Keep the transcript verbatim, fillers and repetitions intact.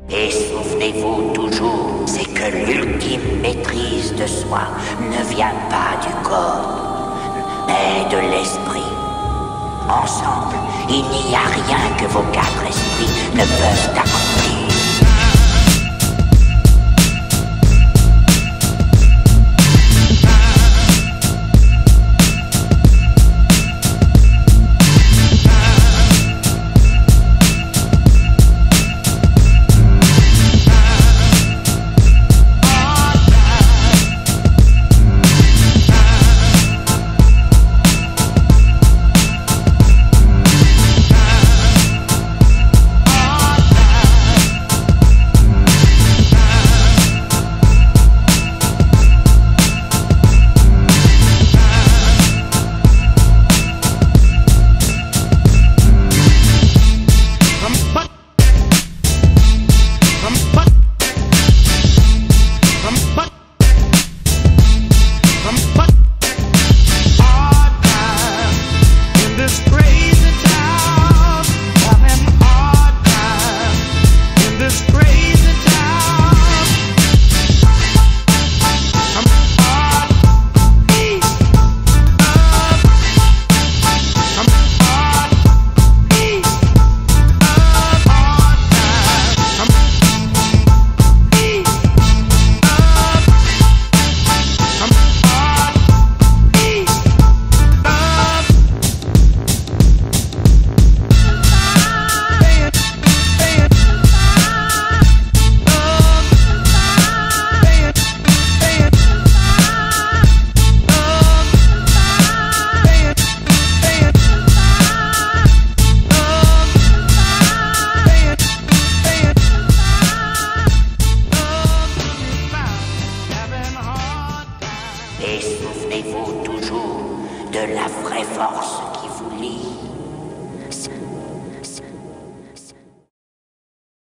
Et souvenez-vous toujours, c'est que l'ultime maîtrise de soi ne vient pas du corps, mais de l'esprit. Ensemble, il n'y a rien que vos quatre esprits ne peuvent accomplir. Et souvenez-vous toujours de la vraie force qui vous lie.